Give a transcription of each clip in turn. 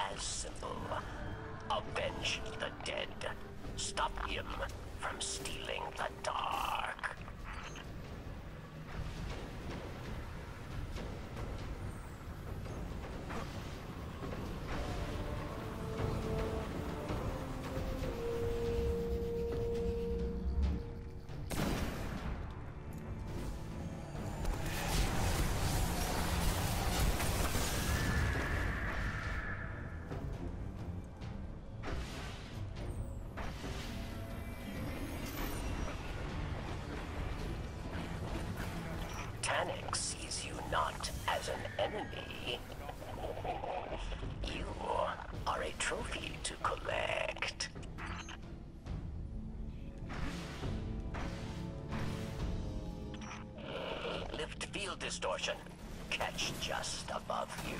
as simple. Avenge the dead. Stop him from stealing the dark. Tanic sees you not as an enemy. You are a trophy to collect. Lift field distortion. Catch just above you.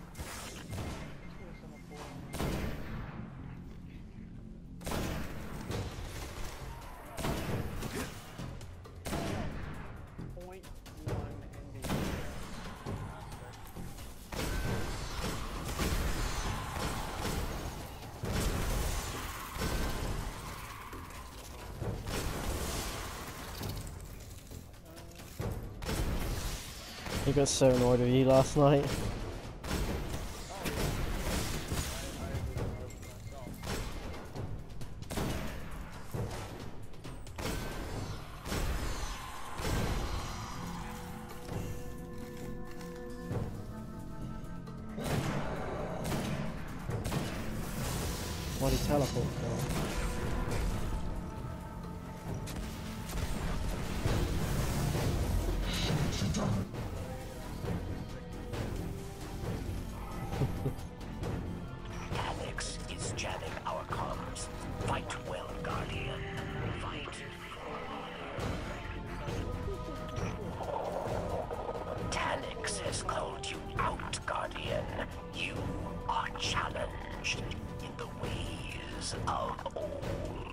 He got so annoyed with you last night. Why'd he teleport for? Alex is jamming our comms. Fight well, Guardian. Fight. Tanix has called you out, Guardian. You are challenged in the ways of old.